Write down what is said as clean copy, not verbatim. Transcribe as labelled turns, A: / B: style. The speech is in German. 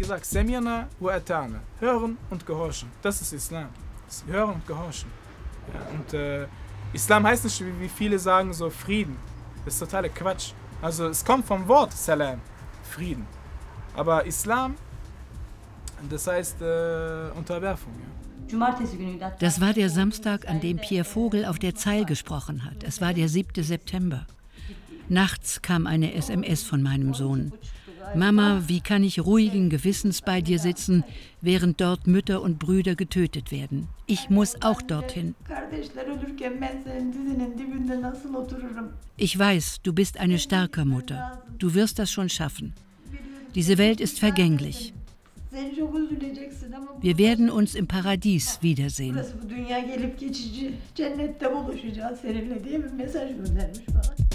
A: gesagt, Semina wa ata'na, hören und gehorchen. Das ist Islam. Das hören und gehorchen. Ja, und Islam heißt nicht, wie viele sagen, so Frieden. Das ist totaler Quatsch. Also es kommt vom Wort Salam, Frieden. Aber Islam, das heißt Unterwerfung. Ja.
B: Das war der Samstag, an dem Pierre Vogel auf der Zeil gesprochen hat. Es war der 7. September. Nachts kam eine SMS von meinem Sohn. Mama, wie kann ich ruhigen Gewissens bei dir sitzen, während dort Mütter und Brüder getötet werden? Ich muss auch dorthin. Ich weiß, du bist eine starke Mutter. Du wirst das schon schaffen. Diese Welt ist vergänglich. Wir werden uns im Paradies wiedersehen.